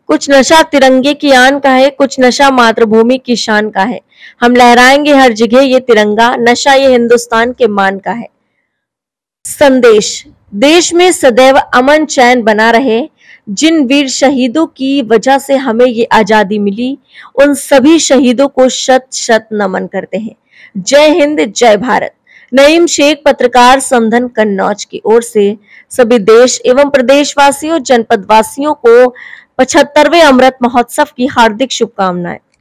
कुछ नशा तिरंगे की आन का है, कुछ नशा मातृभूमि की शान का है। हम लहराएंगे हर जगह ये तिरंगा, नशा ये हिंदुस्तान के मान का है। संदेश, देश में सदैव अमन चैन बना रहे। जिन वीर शहीदों की वजह से हमें ये आजादी मिली, उन सभी शहीदों को शत शत नमन करते हैं। जय हिंद, जय भारत। नईम शेख, पत्रकार समधन, कन्नौज की ओर से सभी देश एवं प्रदेशवासियों, जनपद वासियों को 75वें अमृत महोत्सव की हार्दिक शुभकामनाएं।